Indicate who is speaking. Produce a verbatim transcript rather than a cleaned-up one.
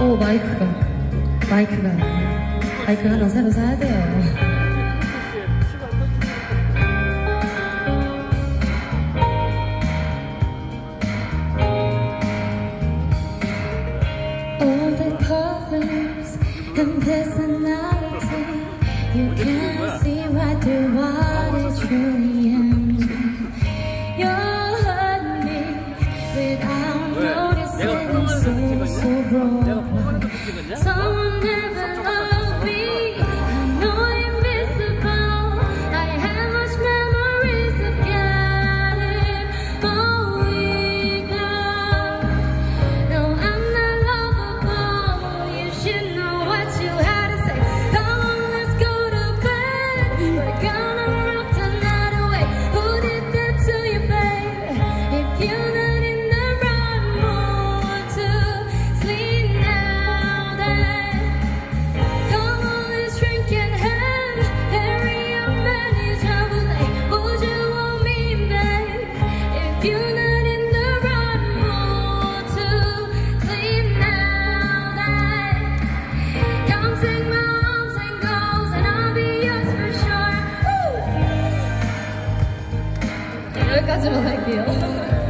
Speaker 1: 오, 마이크가. 마이크가. 마이크 하나 새로 사야 돼요. And personality, you can't see right through what it truly am. You hurt me without noticing. I'm so, so broken. Someone never loved me. I know invisible. I have much memories of getting more weaker. No, I'm not lovable. You should know. 여기까지만 할게요.